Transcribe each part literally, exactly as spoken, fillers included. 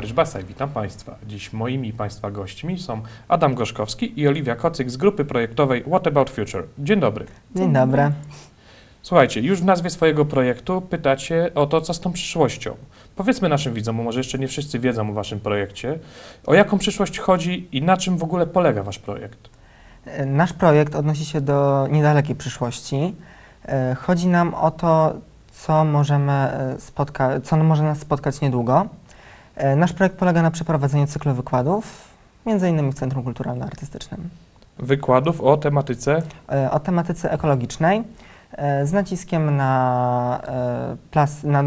Mariusz Basaj, witam Państwa. Dziś moimi Państwa gośćmi są Adam Gorzkowski i Oliwia Kocyk z grupy projektowej What About Future. Dzień dobry. Dzień dobry. Słuchajcie, już w nazwie swojego projektu pytacie o to, co z tą przyszłością. Powiedzmy naszym widzom, bo może jeszcze nie wszyscy wiedzą o Waszym projekcie, o jaką przyszłość chodzi i na czym w ogóle polega Wasz projekt. Nasz projekt odnosi się do niedalekiej przyszłości. Chodzi nam o to, co możemy spotka- co może nas spotkać niedługo. Nasz projekt polega na przeprowadzeniu cyklu wykładów, między innymi w Centrum Kulturalno-Artystycznym. Wykładów o tematyce? O tematyce ekologicznej, z naciskiem na plas... Na,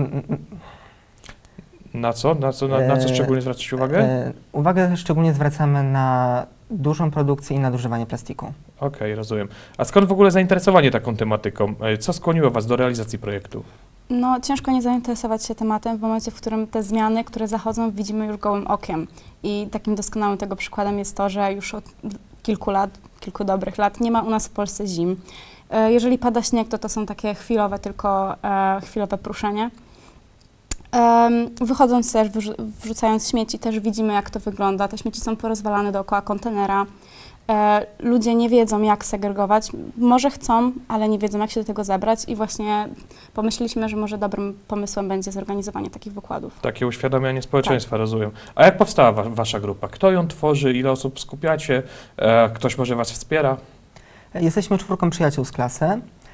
na co? Na co, na, na co szczególnie zwracasz uwagę? Uwagę szczególnie zwracamy na dużą produkcję i nadużywanie plastiku. Okej, okay, rozumiem. A skąd w ogóle zainteresowanie taką tematyką? Co skłoniło Was do realizacji projektu? No, ciężko nie zainteresować się tematem w momencie, w którym te zmiany, które zachodzą, widzimy już gołym okiem. I takim doskonałym tego przykładem jest to, że już od kilku lat, kilku dobrych lat nie ma u nas w Polsce zim. Jeżeli pada śnieg, to to są takie chwilowe, tylko e, chwilowe pruszenie. E, wychodząc też, wrzucając śmieci, też widzimy, jak to wygląda. Te śmieci są porozwalane dookoła kontenera. E, ludzie nie wiedzą, jak segregować. Może chcą, ale nie wiedzą, jak się do tego zabrać i właśnie pomyśleliśmy, że może dobrym pomysłem będzie zorganizowanie takich wykładów. Takie uświadamianie społeczeństwa, tak. Rozumiem. A jak powstała wa Wasza grupa? Kto ją tworzy? Ile osób skupiacie? E, ktoś może Was wspiera? Jesteśmy czwórką przyjaciół z klasy.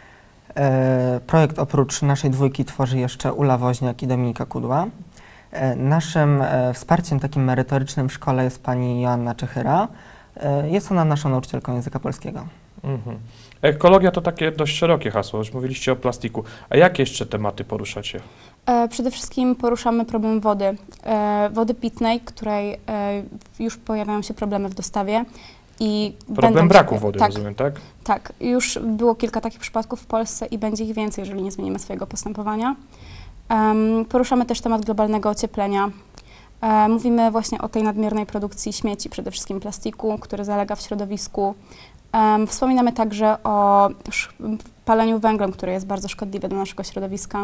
E, projekt oprócz naszej dwójki tworzy jeszcze Ula Woźniak i Dominika Kudła. E, naszym e, wsparciem takim merytorycznym w szkole jest pani Joanna Czechyra. Jest ona naszą nauczycielką języka polskiego. Mhm. Ekologia to takie dość szerokie hasło, już mówiliście o plastiku. A jakie jeszcze tematy poruszacie? E, przede wszystkim poruszamy problem wody. E, wody pitnej, której e, już pojawiają się problemy w dostawie. I problem braku się, wody, tak, rozumiem, tak? Tak. Już było kilka takich przypadków w Polsce i będzie ich więcej, jeżeli nie zmienimy swojego postępowania. Um, poruszamy też temat globalnego ocieplenia. E, mówimy właśnie o tej nadmiernej produkcji śmieci, przede wszystkim plastiku, który zalega w środowisku. E, wspominamy także o paleniu węglem, które jest bardzo szkodliwe dla naszego środowiska.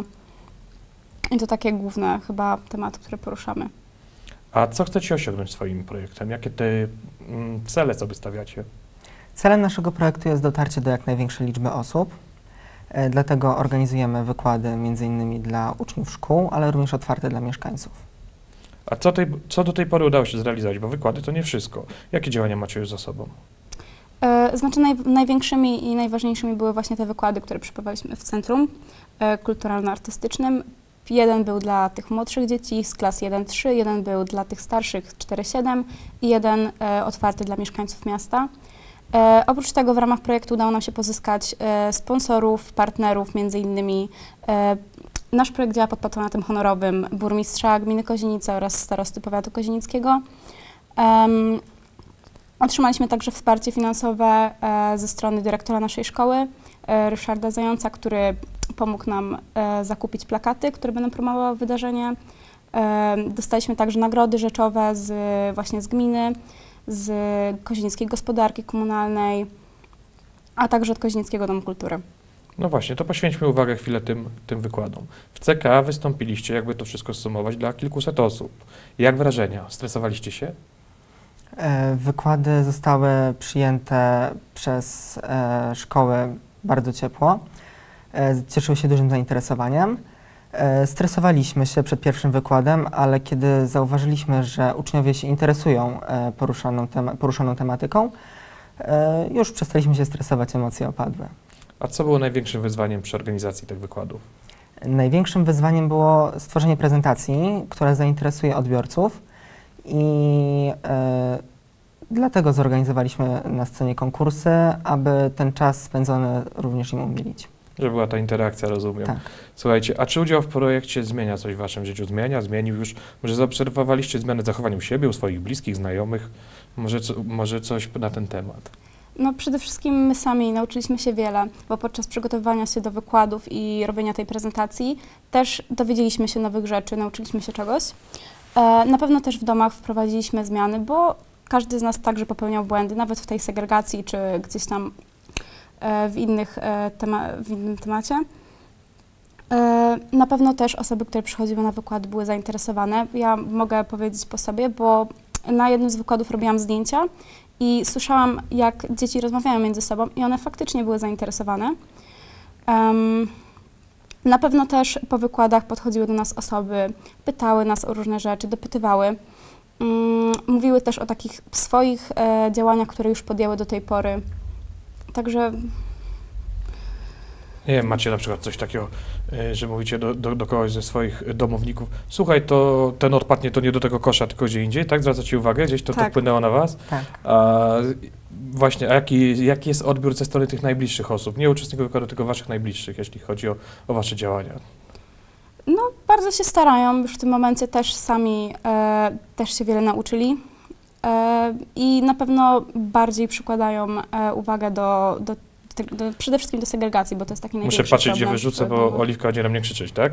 I to takie główne chyba tematy, które poruszamy. A co chcecie osiągnąć swoim projektem? Jakie te mm, cele sobie stawiacie? Celem naszego projektu jest dotarcie do jak największej liczby osób. E, dlatego organizujemy wykłady między innymi dla uczniów szkół, ale również otwarte dla mieszkańców. A co, tej, co do tej pory udało się zrealizować? Bo wykłady to nie wszystko. Jakie działania macie już za sobą? E, znaczy naj, największymi i najważniejszymi były właśnie te wykłady, które przeprowadziliśmy w Centrum e, Kulturalno-Artystycznym. Jeden był dla tych młodszych dzieci z klas jeden trzy, jeden był dla tych starszych cztery siedem i jeden e, otwarty dla mieszkańców miasta. E, oprócz tego w ramach projektu udało nam się pozyskać e, sponsorów, partnerów, między innymi e, nasz projekt działa pod patronatem honorowym burmistrza gminy Kozienice oraz starosty powiatu kozienickiego. Um, otrzymaliśmy także wsparcie finansowe e, ze strony dyrektora naszej szkoły, e, Ryszarda Zająca, który pomógł nam e, zakupić plakaty, które będą promowały wydarzenie. E, dostaliśmy także nagrody rzeczowe z, właśnie z gminy, z Kozienickiej Gospodarki Komunalnej, a także od Kozienickiego Domu Kultury. No właśnie, to poświęćmy uwagę chwilę tym, tym wykładom. W C K wystąpiliście, jakby to wszystko zsumować, dla kilkuset osób. Jak wrażenia? Stresowaliście się? E, wykłady zostały przyjęte przez e, szkoły bardzo ciepło. E, cieszyły się dużym zainteresowaniem. E, stresowaliśmy się przed pierwszym wykładem, ale kiedy zauważyliśmy, że uczniowie się interesują e, poruszaną, tema poruszaną tematyką, e, już przestaliśmy się stresować, emocje opadły. A co było największym wyzwaniem przy organizacji tych wykładów? Największym wyzwaniem było stworzenie prezentacji, która zainteresuje odbiorców i e, dlatego zorganizowaliśmy na scenie konkursy, aby ten czas spędzony również im umilić. Że była ta interakcja, rozumiem. Tak. Słuchajcie, a czy udział w projekcie zmienia coś w Waszym życiu? Zmienia, zmienił już? Może zaobserwowaliście zmiany zachowania u siebie, u swoich bliskich, znajomych? Może, co, może coś na ten temat? No przede wszystkim my sami nauczyliśmy się wiele, bo podczas przygotowywania się do wykładów i robienia tej prezentacji też dowiedzieliśmy się nowych rzeczy, nauczyliśmy się czegoś. E, na pewno też w domach wprowadziliśmy zmiany, bo każdy z nas także popełniał błędy, nawet w tej segregacji czy gdzieś tam e, w, innych, e, tema w innym temacie. E, Na pewno też osoby, które przychodziły na wykład, były zainteresowane. Ja mogę powiedzieć po sobie, bo na jednym z wykładów robiłam zdjęcia i słyszałam, jak dzieci rozmawiają między sobą i one faktycznie były zainteresowane. Em, Na pewno też po wykładach podchodziły do nas osoby, pytały nas o różne rzeczy, dopytywały. Mm, Mówiły też o takich swoich e, działaniach, które już podjęły do tej pory. Także Nie wiem, macie na przykład coś takiego, y, że mówicie do, do, do kogoś ze swoich domowników, słuchaj, to ten odpadnie to nie do tego kosza, tylko gdzie indziej, tak? Zwracacie uwagę, gdzieś to, to Tak. wpłynęło na was? Tak. A właśnie, a jaki, jaki jest odbiór ze strony tych najbliższych osób, nie uczestników wykładu, tylko waszych najbliższych, jeśli chodzi o, o wasze działania? no, bardzo się starają, już w tym momencie też sami e, też się wiele nauczyli e, i na pewno bardziej przykładają e, uwagę do, do, do, do, przede wszystkim do segregacji, bo to jest taki największy Muszę patrzeć, gdzie problem wyrzucę, w- bo Oliwka będzie na mnie krzyczeć, tak?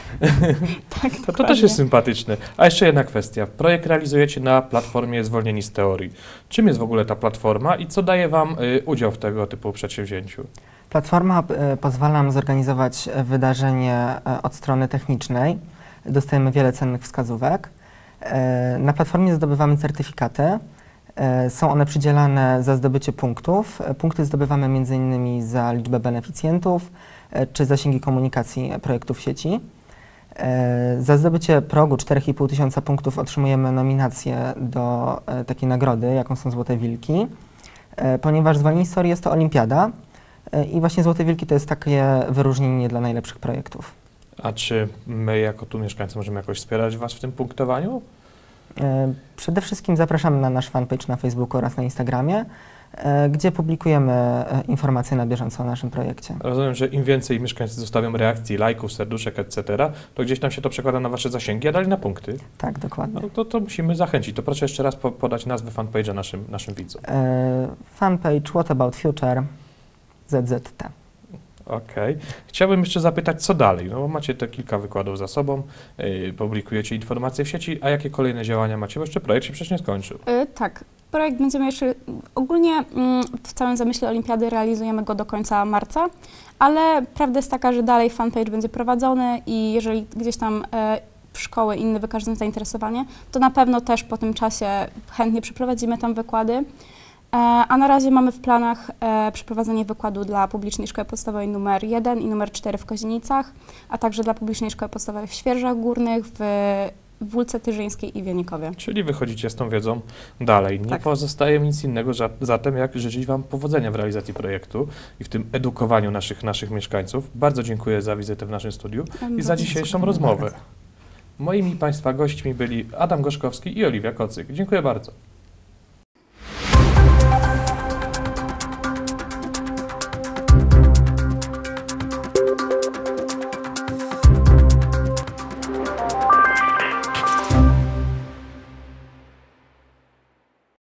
Tak, To, to też jest sympatyczne. A jeszcze jedna kwestia. Projekt realizujecie na platformie Zwolnieni z Teorii. Czym jest w ogóle ta platforma i co daje wam y, udział w tego typu przedsięwzięciu? Platforma e, pozwala nam zorganizować e, wydarzenie e, od strony technicznej. Dostajemy wiele cennych wskazówek. E, Na platformie zdobywamy certyfikaty. E, Są one przydzielane za zdobycie punktów. E, Punkty zdobywamy między innymi za liczbę beneficjentów e, czy zasięgi komunikacji projektów sieci. E, Za zdobycie progu cztery i pół tysiąca punktów otrzymujemy nominację do e, takiej nagrody, jaką są Złote Wilki. E, Ponieważ Zwolnieni z Teorii jest to olimpiada, E, i właśnie Złote Wilki to jest takie wyróżnienie dla najlepszych projektów. A czy my jako tu mieszkańcy możemy jakoś wspierać was w tym punktowaniu? E, Przede wszystkim zapraszamy na nasz fanpage na Facebooku oraz na Instagramie, e, gdzie publikujemy e, informacje na bieżąco o naszym projekcie. Rozumiem, że im więcej mieszkańcy zostawią reakcji, lajków, serduszek, et cetera, to gdzieś tam się to przekłada na wasze zasięgi, a dalej na punkty. Tak, dokładnie. No to, to musimy zachęcić. To proszę jeszcze raz po, podać nazwę fanpage'a naszym, naszym widzom. E, Fanpage What About Future Z Z T. Okej. Chciałbym jeszcze zapytać, co dalej? No bo macie te kilka wykładów za sobą, yy, publikujecie informacje w sieci, a jakie kolejne działania macie? Bo jeszcze projekt się przecież nie skończył. Y, Tak, projekt będziemy jeszcze, ogólnie mm, w całym zamyśle olimpiady realizujemy go do końca marca, ale prawda jest taka, że dalej fanpage będzie prowadzony i jeżeli gdzieś tam e, szkoły inne wykażą zainteresowanie, to na pewno też po tym czasie chętnie przeprowadzimy tam wykłady. E, A na razie mamy w planach e, przeprowadzenie wykładu dla Publicznej Szkoły Podstawowej numer jeden i numer cztery w Kozienicach, a także dla Publicznej Szkoły Podstawowej w Świerżach Górnych, w w Wólce Tyżyńskiej i Wienikowie. Czyli wychodzicie z tą wiedzą dalej. Nie Tak. pozostaje mi nic innego za- zatem, jak życzyć wam powodzenia w realizacji projektu i w tym edukowaniu naszych, naszych mieszkańców. Bardzo dziękuję za wizytę w naszym studiu i za dzisiejszą rozmowę. Moimi Państwa gośćmi byli Adam Gorzkowski i Oliwia Kocyk. Dziękuję bardzo.